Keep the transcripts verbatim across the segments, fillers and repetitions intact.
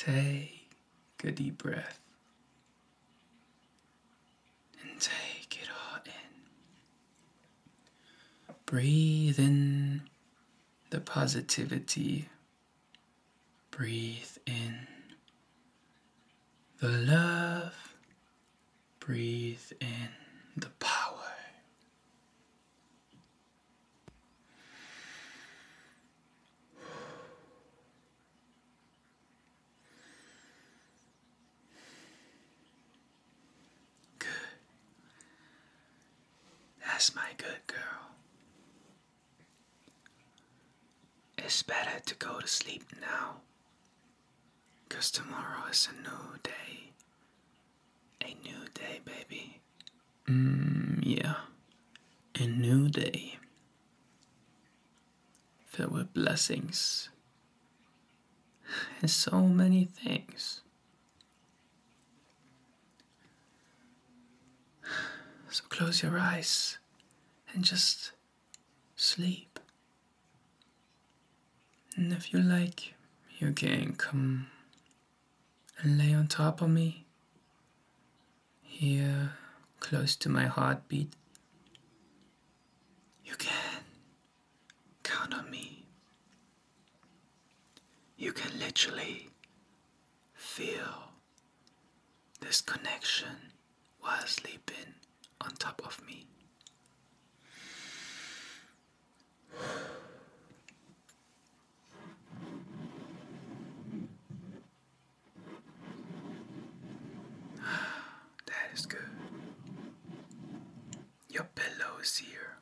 Take a deep breath and take it all in. Breathe in the positivity. Breathe in the love. Breathe in the power. Good. That's my good girl. It's better to go to sleep now, 'cause tomorrow is a new day. A new day, baby. Mmm, yeah. A new day. Filled with blessings. And so many things. So close your eyes and just sleep. And if you like, you can come and lay on top of me. Here, close to my heartbeat. You can count on me. You can literally feel this connection while sleeping on top of me. That is good. Your pillow is here.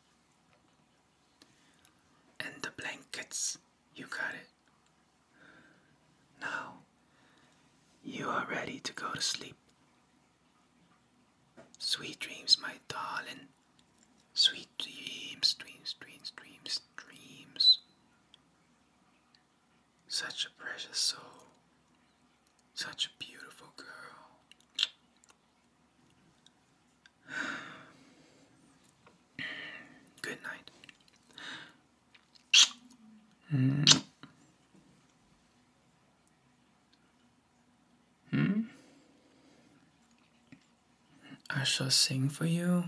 And the blankets, you got it. Now, you are ready to go to sleep. Sweet dreams, my darling. Sweet dreams, dreams, dreams, dreams, dreams. Such a precious soul. Such a beautiful girl. Good night. Mm. Hmm? I shall sing for you.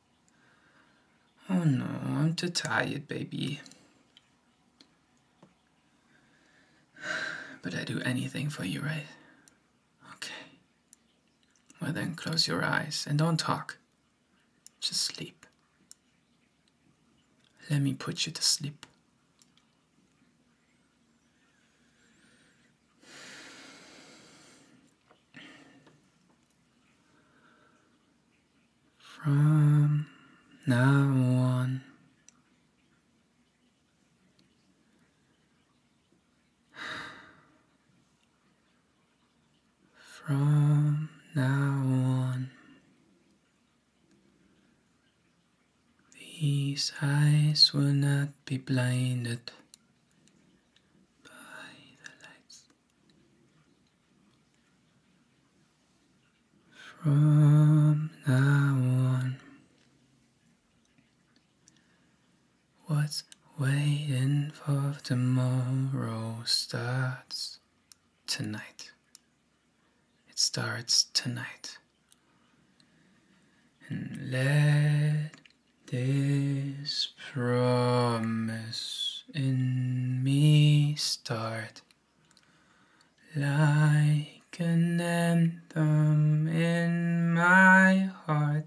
Oh no, I'm too tired, baby. But I do anything for you, right? Okay. Well then, close your eyes and don't talk. Just sleep. Let me put you to sleep. From now on, from now on, these eyes will not be blinded by the lights. From now on, what's waiting for tomorrow starts tonight. It starts tonight. And let this promise in me start like an anthem in my heart.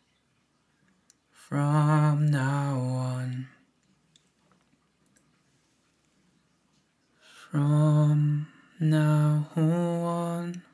From now on, from now on,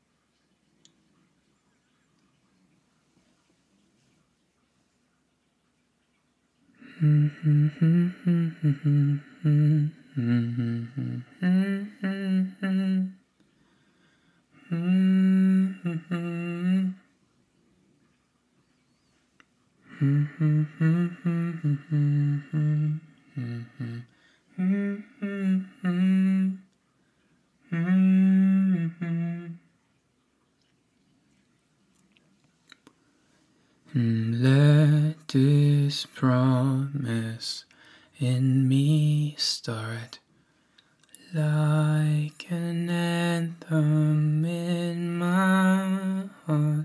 let this promise in me start like an anthem rhythm in my heart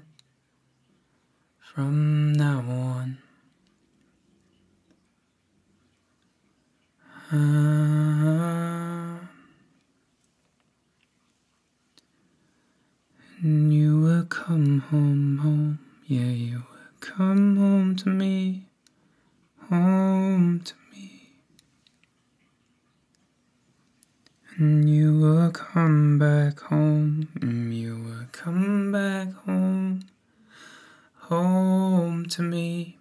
from now on. Ah, and you will come home, home, yeah, you will come home to me, home to me. And you will come back home, and you will come back home, home to me.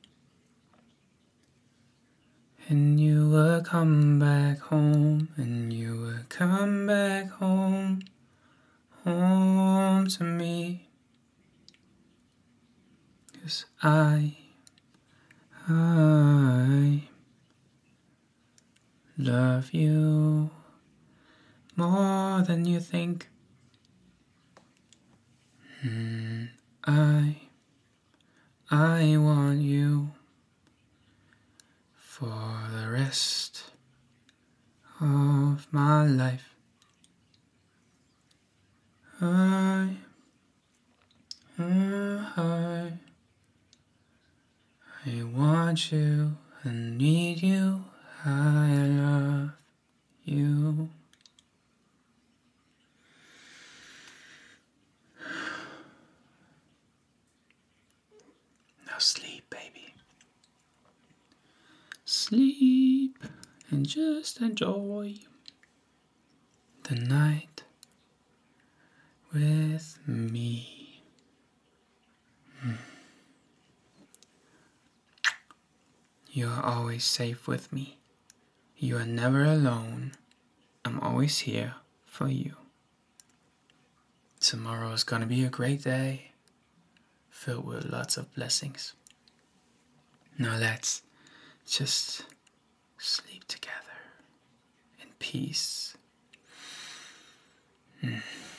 And you will come back home, and you will come back home, home to me. 'Cause I, I love you more than you think. And I, I want you for the rest of my life. I, I, I want you, I need you, I love you. Now sleep, baby. Sleep and just enjoy the night with me. Mm. You are always safe with me. You are never alone. I'm always here for you. Tomorrow is gonna be a great day, filled with lots of blessings. Now let's just sleep together in peace. Mm.